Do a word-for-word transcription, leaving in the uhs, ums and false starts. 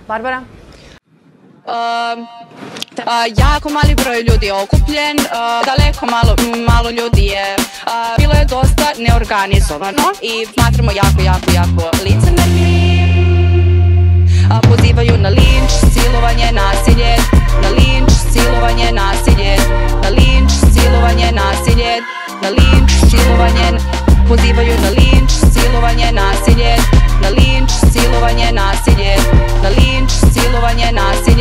Barbara? Uh, uh, jako mali broj ljudi je okupljen, uh, daleko malo, malo ljudi je, uh, bilo je dosta neorganizovano i smatramo jako, jako, jako licemerni. Uh, pozivaju na linč, silovanje, nasilje, na linč, silovanje, nasilje, na linč, silovanje, nasilje, na linč, silovanje, pozivaju na linč, silovanje, nasilje, na linč, silovanje, nasilje, na linč, silovanje, nasilje.